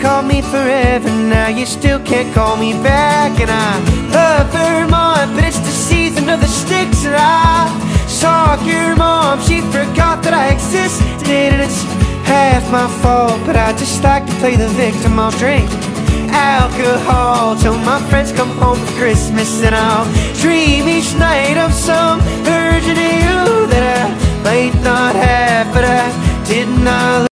called me forever, now you still can't call me back. And I love Vermont, but it's the season of the sticks. And I saw your mom, she forgot that I existed. And it's half my fault, but I just like to play the victim. I'll drink alcohol till my friends come home for Christmas, and I'll dream each night of some version of you that I might not have, but I did not